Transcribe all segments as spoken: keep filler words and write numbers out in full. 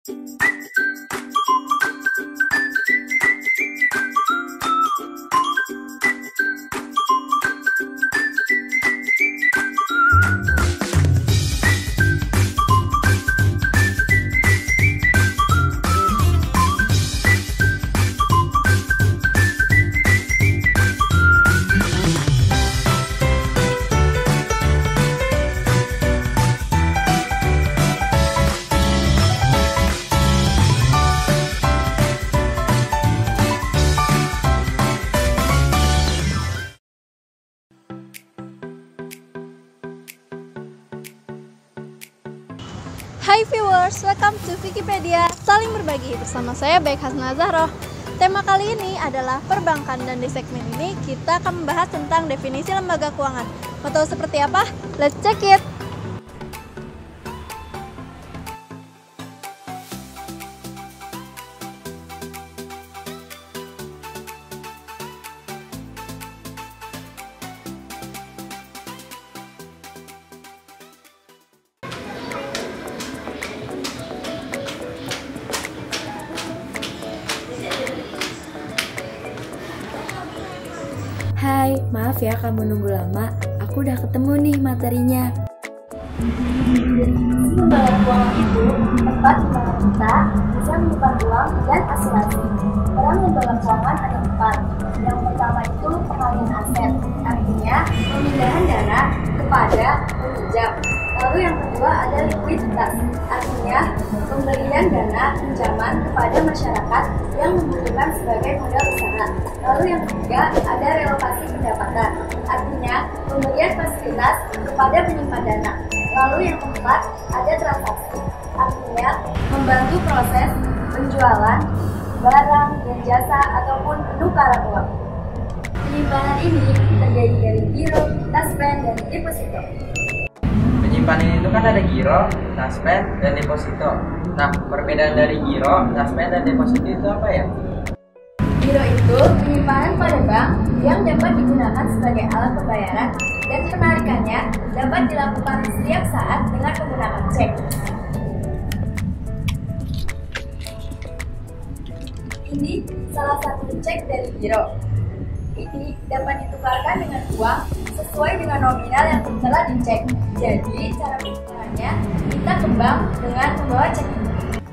Hai viewers, welcome to Wikipedia Saling Berbagi bersama saya Baik Hasna Zahroh. Tema kali ini adalah perbankan dan di segmen ini kita akan membahas tentang definisi lembaga keuangan. Mau tahu seperti apa? Let's check it! Hai, maaf ya kamu nunggu lama. Aku udah ketemu nih materinya. Lembaga keuangan itu tempat di mana kita bisa menyimpan uang dan asuransi. Peran lembaga keuangan ada empat. Yang pertama itu pengalihan aset, artinya pemindahan dana kepada peminjam. Lalu yang kedua ada likuiditas, artinya pemberian dana pinjaman kepada masyarakat yang membutuhkan sebagai modal usaha. Lalu yang ketiga ada relokasi pendapatan, artinya pemberian fasilitas kepada penyimpan dana. Lalu yang keempat ada transaksi, artinya membantu proses penjualan barang dan jasa ataupun penukaran uang. Penyimpanan ini terjadi dari giro, taspen, dan deposito. Penyimpanan itu kan ada giro, taspen, dan deposito. Nah, perbedaan dari giro, taspen, dan deposito itu apa ya? Giro itu penyimpanan pada bank yang dapat digunakan sebagai alat pembayaran dan penarikannya dapat dilakukan setiap saat dengan menggunakan cek. Ini salah satu cek dari giro. Ini dapat ditukarkan dengan uang sesuai dengan nominal yang telah dicek. Jadi, cara penukarannya kita ke bank dengan membawa cek ini.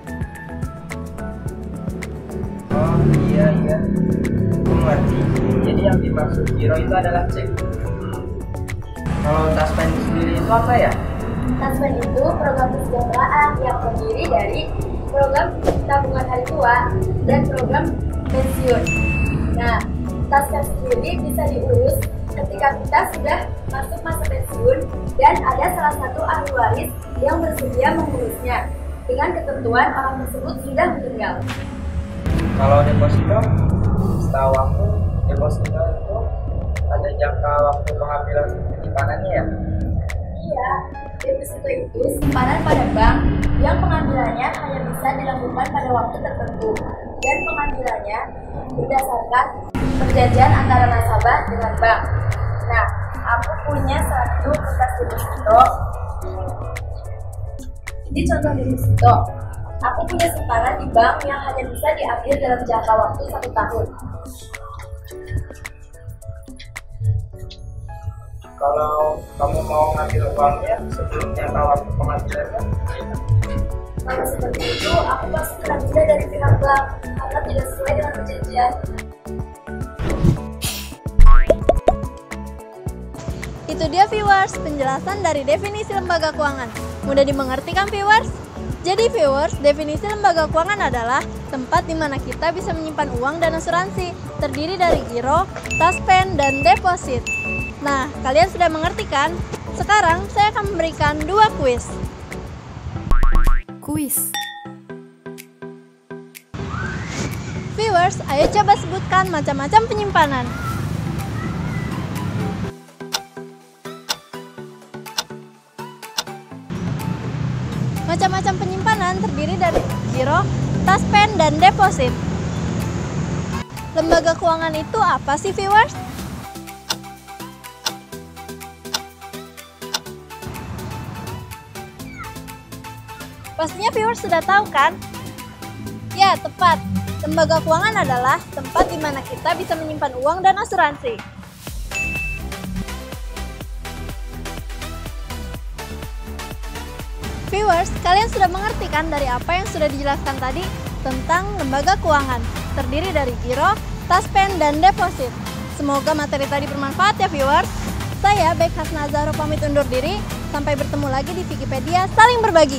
Oh iya iya, aku mengerti. Jadi yang dimaksud giro itu adalah cek. Kalau taspen sendiri itu apa ya? Taspen itu program kesejahteraan yang terdiri dari program tabungan hari tua dan program pensiun. Nah, taspen sendiri bisa diurus ketika kita sudah masuk masa pensiun dan ada salah satu ahli waris yang bersedia mengurusnya dengan ketentuan orang tersebut sudah meninggal. Kalau deposito, setahu aku deposito itu ada jangka waktu pengambilan penyimpanannya ya? Iya, deposito itu simpanan pada bank yang pengambilannya hanya bisa dilakukan pada waktu tertentu dan pengambilannya berdasarkan perjanjian antara nasabah dengan bank. Nah, aku punya satu kertas deposito. Ini contoh deposito. Aku punya simpanan di bank yang hanya bisa diambil dalam jangka waktu satu tahun. Kalau kamu mau ngambil uangnya sebelum jangka waktu pengambilannya, Kalau seperti itu, aku pasti kena denda dari pihak bank karena tidak sesuai dengan perjanjian. Itu dia viewers, penjelasan dari definisi lembaga keuangan. Mudah dimengerti kan viewers? Jadi viewers, definisi lembaga keuangan adalah tempat di mana kita bisa menyimpan uang dan asuransi, terdiri dari giro, taspen, dan deposit. Nah, kalian sudah mengerti kan? Sekarang saya akan memberikan dua kuis. Kuis. Viewers, ayo coba sebutkan macam-macam penyimpanan. Macam-macam penyimpanan terdiri dari giro, taspen, dan deposit. Lembaga keuangan itu apa sih viewers? Pastinya viewers sudah tahu kan? Ya, tepat. Lembaga keuangan adalah tempat di mana kita bisa menyimpan uang dan asuransi. Viewers, kalian sudah mengerti kan dari apa yang sudah dijelaskan tadi tentang lembaga keuangan? Terdiri dari giro, taspen, dan deposit. Semoga materi tadi bermanfaat ya viewers. Saya Bek Hasna Zahro pamit undur diri. Sampai bertemu lagi di Wikipedia Saling Berbagi.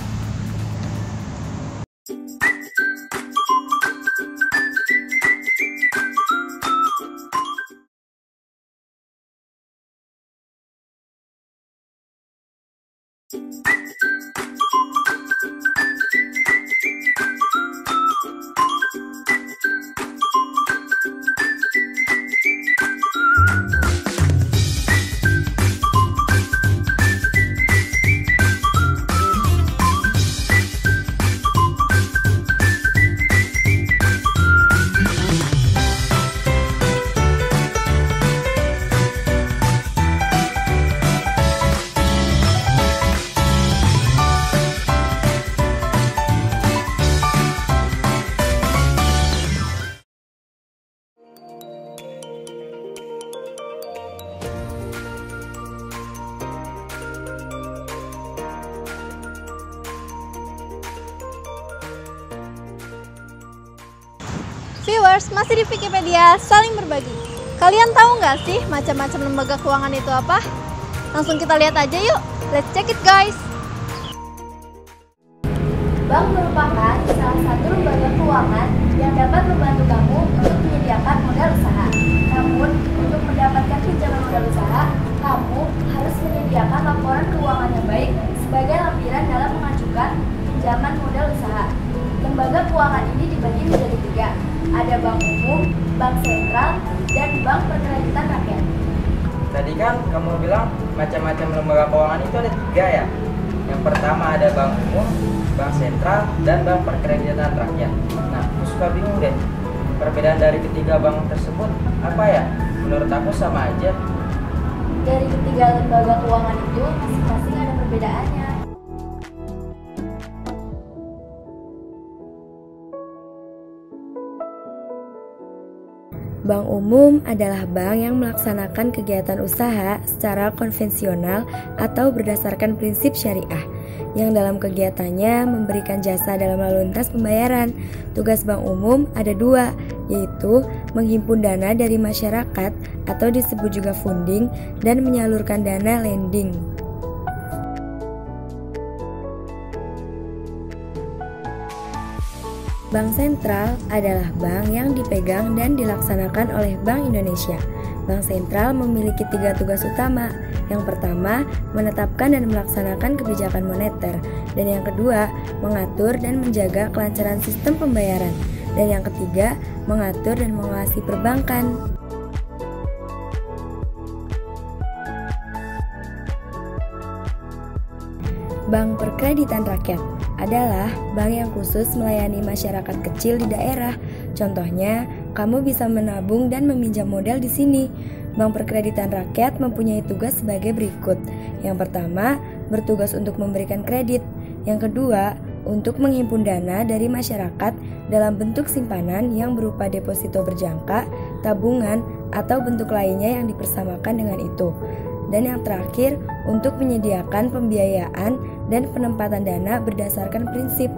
Viewers, masih di Wikipedia Saling Berbagi. Kalian tahu nggak sih macam-macam lembaga keuangan itu apa? Langsung kita lihat aja yuk. Let's check it guys. Bank merupakan salah satu lembaga keuangan yang dapat membantu kamu untuk menyediakan modal usaha. Namun, untuk mendapatkan pinjaman modal usaha, kamu harus menyediakan laporan keuangan yang baik sebagai lampiran dalam mengajukan pinjaman modal usaha. Lembaga keuangan ini dibagi menjadi tiga. Ada bank umum, bank sentral, dan bank perkreditan rakyat. Tadi kan kamu bilang macam-macam lembaga keuangan itu ada tiga ya. Yang pertama ada bank umum, bank sentral, dan bank perkreditan rakyat. Nah, aku suka bingung deh. Perbedaan dari ketiga bank tersebut apa ya? Menurut aku sama aja. Dari ketiga lembaga keuangan itu masing-masing ada perbedaannya. Bank umum adalah bank yang melaksanakan kegiatan usaha secara konvensional atau berdasarkan prinsip syariah, yang dalam kegiatannya memberikan jasa dalam lalu lintas pembayaran. Tugas bank umum ada dua, yaitu menghimpun dana dari masyarakat atau disebut juga funding, dan menyalurkan dana lending. Bank sentral adalah bank yang dipegang dan dilaksanakan oleh Bank Indonesia. Bank sentral memiliki tiga tugas utama. Yang pertama, menetapkan dan melaksanakan kebijakan moneter. Dan yang kedua, mengatur dan menjaga kelancaran sistem pembayaran. Dan yang ketiga, mengatur dan mengawasi perbankan. Bank Perkreditan Rakyat adalah bank yang khusus melayani masyarakat kecil di daerah. Contohnya, kamu bisa menabung dan meminjam modal di sini. Bank Perkreditan Rakyat mempunyai tugas sebagai berikut. Yang pertama, bertugas untuk memberikan kredit. Yang kedua, untuk menghimpun dana dari masyarakat dalam bentuk simpanan yang berupa deposito berjangka, tabungan, atau bentuk lainnya yang dipersamakan dengan itu. Dan yang terakhir, untuk menyediakan pembiayaan dan penempatan dana berdasarkan prinsip.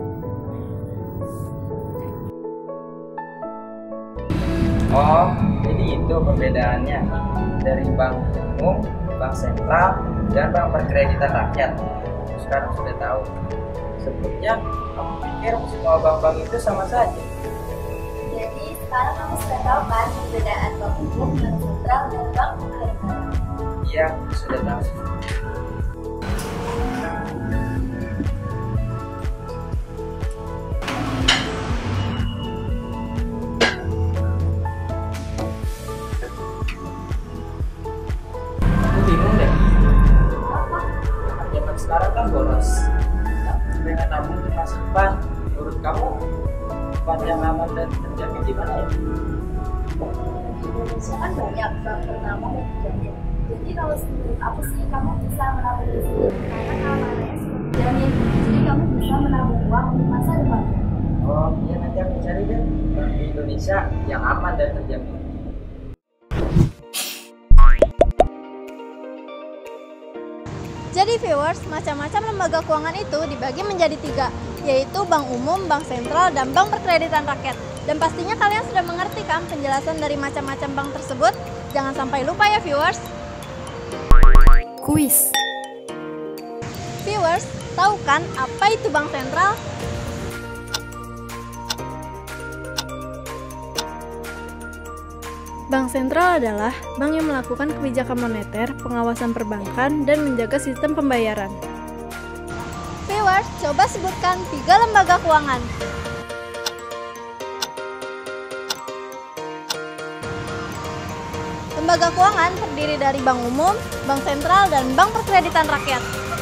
Oh, jadi itu perbedaannya dari bank umum, bank sentral, dan bank perkreditan rakyat. Sekarang sudah tahu. Sebelumnya, aku pikir semua bank-bank itu sama saja. Jadi sekarang kamu sudah tahu kan perbedaan bank umum, bank sentral, dan bank perkreditan. Iya, sudah tahu. Aku bingung deh. Apa? Zaman sekarang kan boros. Pengen nabung di masa depan. Menurut kamu, tempat yang aman dan terjamin di mana ya? Di Indonesia kan banyak bank bernama dan terjamin. Jadi kalau menurut aku sih kamu bisa menabung di sini karena keamanannya sudah terjamin. Jadi kamu bisa menabung uang untuk masa depan. Oh iya, nanti Indonesia yang aman dan terjamin. Jadi viewers, macam-macam lembaga keuangan itu dibagi menjadi tiga, yaitu bank umum, bank sentral, dan bank perkreditan rakyat. Dan pastinya kalian sudah mengerti kan penjelasan dari macam-macam bank tersebut? Jangan sampai lupa ya viewers. Kuis. Viewers, tahu kan apa itu bank sentral? Bank sentral adalah bank yang melakukan kebijakan moneter, pengawasan perbankan, dan menjaga sistem pembayaran. Viewers, coba sebutkan tiga lembaga keuangan. Lembaga keuangan terdiri dari bank umum, bank sentral, dan bank perkreditan rakyat.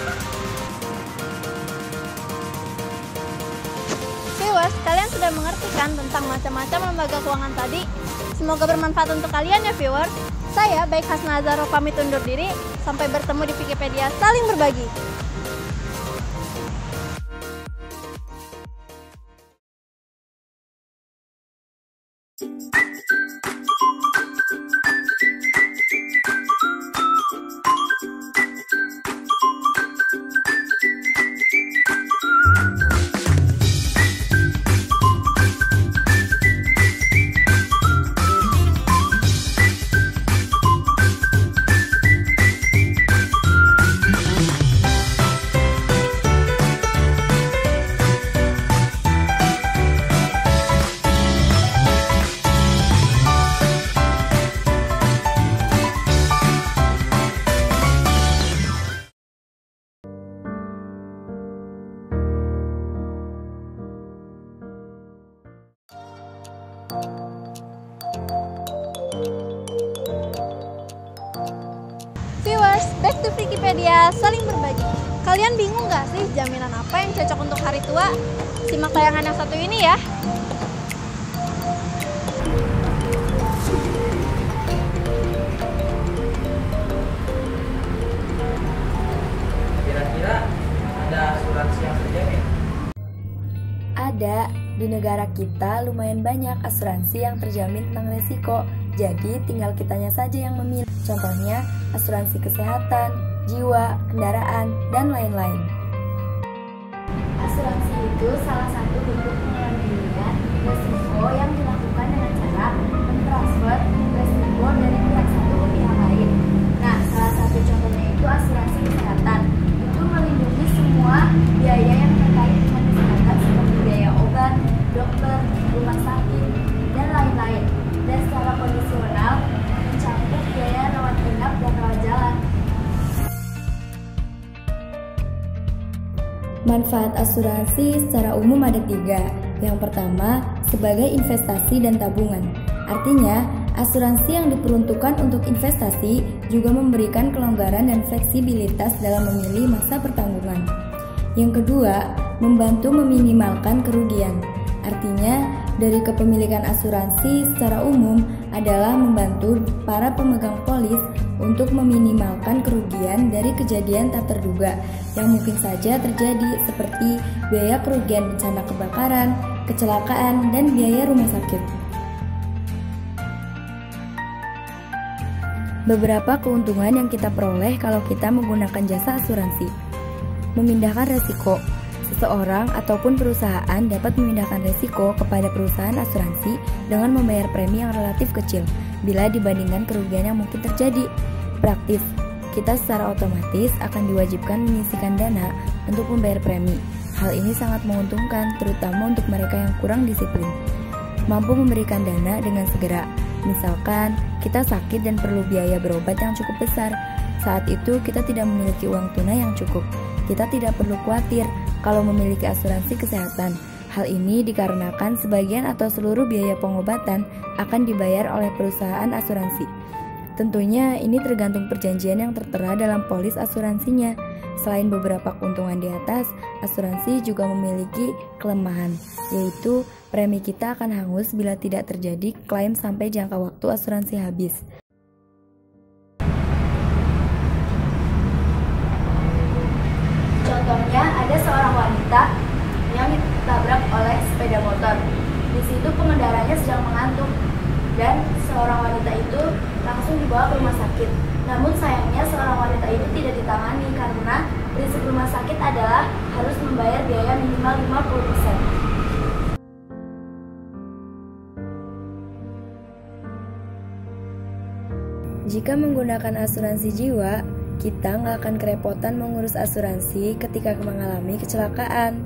Viewers, kalian sudah mengerti kan tentang macam-macam lembaga keuangan tadi? Semoga bermanfaat untuk kalian ya viewers. Saya Baik Hasna Azharo pamit undur diri. Sampai bertemu di Wikipedia Saling Berbagi. Viewers, back to Wikipedia Saling Berbagi. Kalian bingung gak sih jaminan apa yang cocok untuk hari tua? Simak tayangan yang satu ini ya. Kira-kira ada asuransi yang terjamin? Ada, di negara kita lumayan banyak asuransi yang terjamin tentang resiko. Jadi tinggal kitanya saja yang memilih. Contohnya asuransi kesehatan, jiwa, kendaraan, dan lain-lain. Asuransi itu salah satu bentuk pengendalian resiko yang dilakukan dengan cara mentransfer resiko dari pihak satu ke pihak lain. Nah, salah satu contohnya itu asuransi kesehatan. Itu melindungi semua biaya yang terkait dengan kesehatan seperti biaya obat, dokter, rumah sakit, dan lain-lain. Dan secara kondisional mencakup biaya rawat inap dan rawat jalan. Manfaat asuransi secara umum ada tiga. Yang pertama, sebagai investasi dan tabungan. Artinya, asuransi yang diperuntukkan untuk investasi juga memberikan kelonggaran dan fleksibilitas dalam memilih masa pertanggungan. Yang kedua, membantu meminimalkan kerugian. Artinya, dari kepemilikan asuransi secara umum adalah membantu para pemegang polis untuk meminimalkan kerugian dari kejadian tak terduga yang mungkin saja terjadi seperti biaya kerugian bencana kebakaran, kecelakaan, dan biaya rumah sakit. Beberapa keuntungan yang kita peroleh kalau kita menggunakan jasa asuransi. Memindahkan resiko. Seseorang ataupun perusahaan dapat memindahkan resiko kepada perusahaan asuransi dengan membayar premi yang relatif kecil bila dibandingkan kerugian yang mungkin terjadi. Praktis, kita secara otomatis akan diwajibkan menyisihkan dana untuk membayar premi. Hal ini sangat menguntungkan, terutama untuk mereka yang kurang disiplin. Mampu memberikan dana dengan segera. Misalkan, kita sakit dan perlu biaya berobat yang cukup besar. Saat itu, kita tidak memiliki uang tunai yang cukup. Kita tidak perlu khawatir kalau memiliki asuransi kesehatan. Hal ini dikarenakan sebagian atau seluruh biaya pengobatan akan dibayar oleh perusahaan asuransi. Tentunya ini tergantung perjanjian yang tertera dalam polis asuransinya. Selain beberapa keuntungan di atas, asuransi juga memiliki kelemahan, yaitu premi kita akan hangus bila tidak terjadi klaim sampai jangka waktu asuransi habis. Contohnya ada seorang wanita yang ditabrak oleh sepeda motor. Di situ pengendaranya sedang mengantuk. dibawa ke rumah sakit. Namun sayangnya seorang wanita itu tidak ditangani karena prinsip rumah sakit adalah harus membayar biaya minimal lima puluh persen. Jika menggunakan asuransi jiwa, kita nggak akan kerepotan mengurus asuransi ketika mengalami kecelakaan.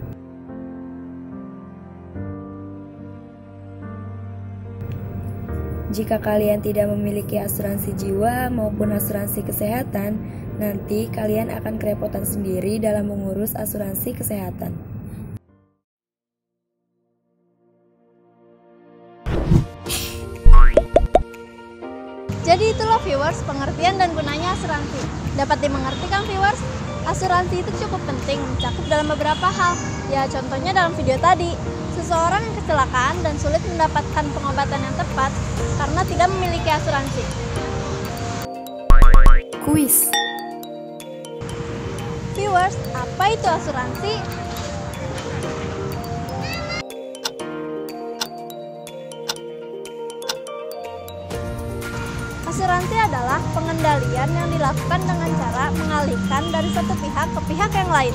Jika kalian tidak memiliki asuransi jiwa maupun asuransi kesehatan, nanti kalian akan kerepotan sendiri dalam mengurus asuransi kesehatan. Jadi itulah viewers, pengertian dan gunanya asuransi. Dapat dimengerti kan viewers? Asuransi itu cukup penting, mencakup dalam beberapa hal. Ya contohnya dalam video tadi, seseorang yang kecelakaan dan sulit mendapatkan pengobatan yang tepat karena tidak memiliki asuransi. Kuis. Viewers, apa itu asuransi? Asuransi adalah pengendalian yang dilakukan dengan cara mengalihkan dari satu pihak ke pihak yang lain.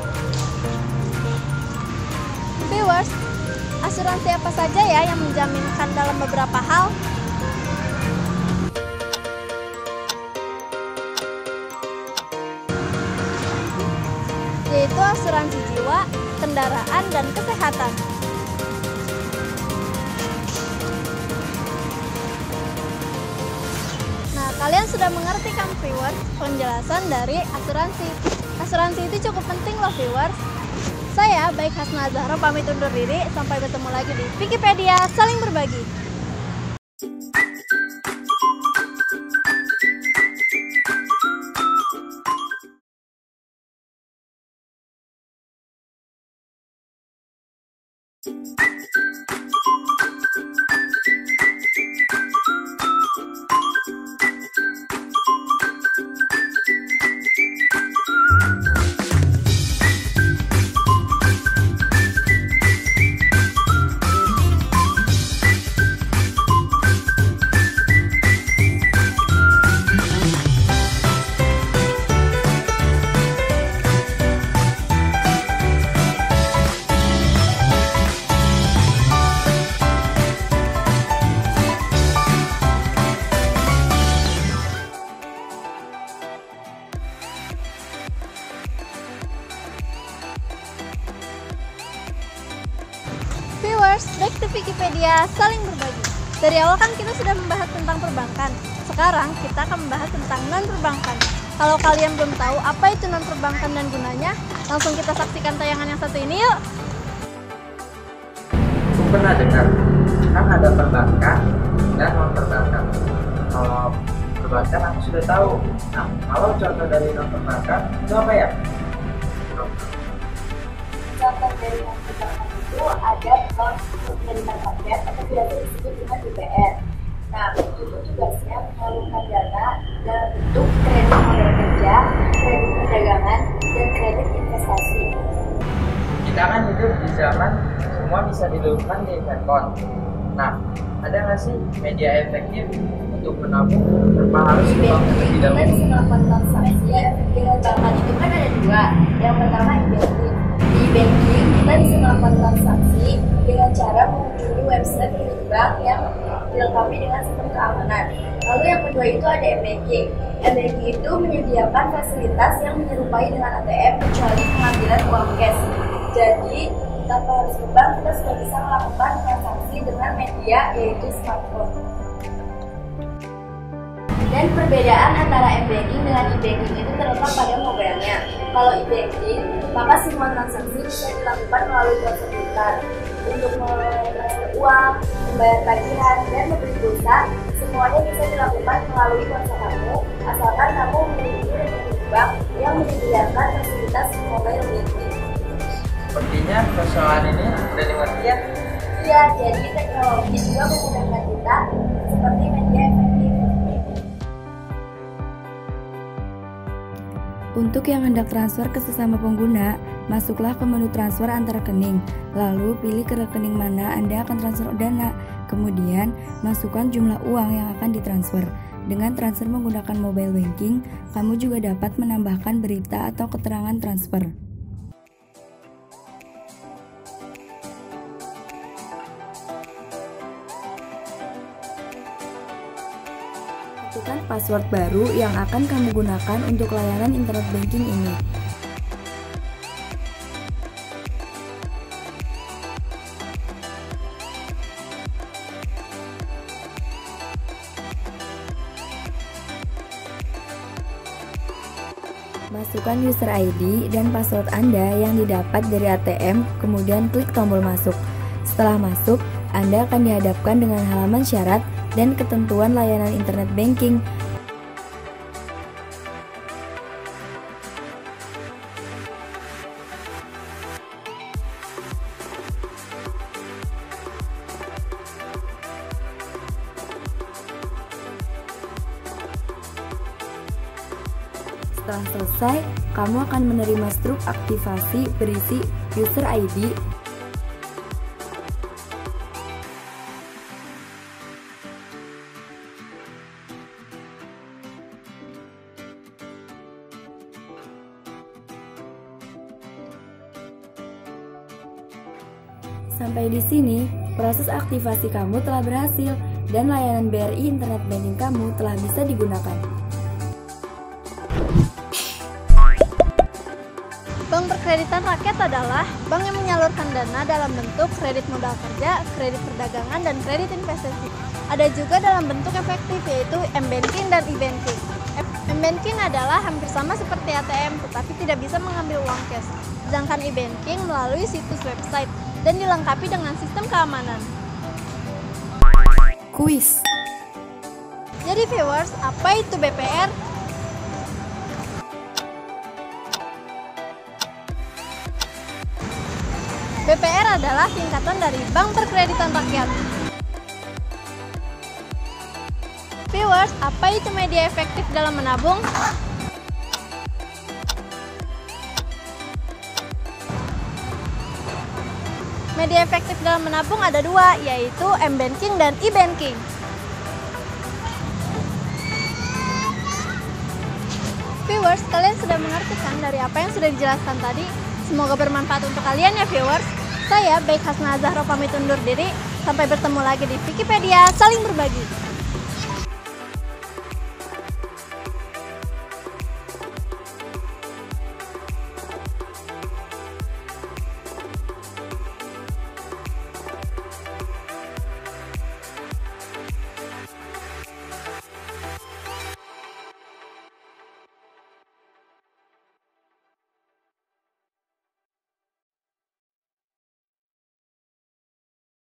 Viewers, asuransi apa saja ya yang menjaminkan dalam beberapa hal? Yaitu asuransi jiwa, kendaraan, dan kesehatan. Nah, kalian sudah mengerti kan viewers penjelasan dari asuransi. Asuransi itu cukup penting loh viewers. Saya Baik Hasna Zahra pamit undur diri, sampai bertemu lagi di Wikipedia Saling Berbagi. Viewers, back to Wikipedia Saling Berbagi. Dari awal kan kita sudah membahas tentang perbankan. Sekarang kita akan membahas tentang non-perbankan. Kalau kalian belum tahu apa itu non-perbankan dan gunanya, langsung kita saksikan tayangan yang satu ini yuk. Aku pernah dengar, kan ada perbankan dan non-perbankan. Kalau perbankan aku sudah tahu. Nah, kalau contoh dari non-perbankan itu apa ya? Contoh dari non-perbankan itu ada bank pemerintah rakyat atau biasa disebut dengan B P R. Nah, itu tugasnya menyalurkan dana dalam bentuk kredit modal kerja, kredit perdagangan, dan kredit investasi. Kita kan hidup di zaman semua bisa dilakukan di handphone. Nah, ada nggak sih media efektif untuk menabung tanpa harus Di uang banking terlebih kita dahulu? bisa melakukan transaksi dengan bankan itu kan ada dua. Yang pertama e-banking. Di e-banking kita bisa melakukan transaksi dengan cara mengunjungi website milik bank yang dilengkapi dengan sistem keamanan. Lalu yang kedua itu ada m-banking. M-banking itu menyediakan fasilitas yang menyerupai dengan A T M kecuali pengambilan uang cash. Jadi tanpa harus ke bank kita sudah bisa melakukan transaksi dengan media yaitu smartphone. Dan perbedaan antara m-banking dengan e-banking itu terletak pada modelnya. Kalau e-banking, maka semua transaksi bisa dilakukan melalui ponsel pintar. Untuk mentransfer uang, membayar tagihan, dan membeli pulsa, semuanya bisa dilakukan melalui ponsel kamu, asalkan kamu memiliki rekening bank yang menyediakan fasilitas mobile banking. Sepertinya persoalan ini sudah dimengerti ya. Iya, jadi teknologi juga memudahkan kita seperti media efektif. Untuk yang hendak transfer ke sesama pengguna, masuklah ke menu transfer antar rekening, lalu pilih ke rekening mana Anda akan transfer dana. Kemudian, masukkan jumlah uang yang akan ditransfer. Dengan transfer menggunakan mobile banking, kamu juga dapat menambahkan berita atau keterangan transfer. Tentukan password baru yang akan kamu gunakan untuk layanan internet banking ini. Masukkan user I D dan password Anda yang didapat dari A T M, kemudian klik tombol masuk. Setelah masuk, Anda akan dihadapkan dengan halaman syarat dan ketentuan layanan internet banking. Setelah selesai, kamu akan menerima struk aktivasi berisi user I D, Sampai di sini, proses aktivasi kamu telah berhasil dan layanan B R I Internet Banking kamu telah bisa digunakan. Bank Perkreditan Rakyat adalah bank yang menyalurkan dana dalam bentuk kredit modal kerja, kredit perdagangan, dan kredit investasi. Ada juga dalam bentuk efektif yaitu M-Banking dan E-Banking. M-Banking adalah hampir sama seperti A T M tetapi tidak bisa mengambil uang cash. Sedangkan E-Banking melalui situs website dan dilengkapi dengan sistem keamanan. Kuis. Jadi viewers, apa itu B P R? B P R adalah singkatan dari Bank Perkreditan Rakyat. Viewers, apa itu media efektif dalam menabung? Media efektif dalam menabung ada dua, yaitu M-Banking dan E-Banking. Viewers, kalian sudah mengerti kan dari apa yang sudah dijelaskan tadi? Semoga bermanfaat untuk kalian ya viewers. Saya Baik Hasna Zahra pamit undur diri. Sampai bertemu lagi di Wikipedia Saling Berbagi.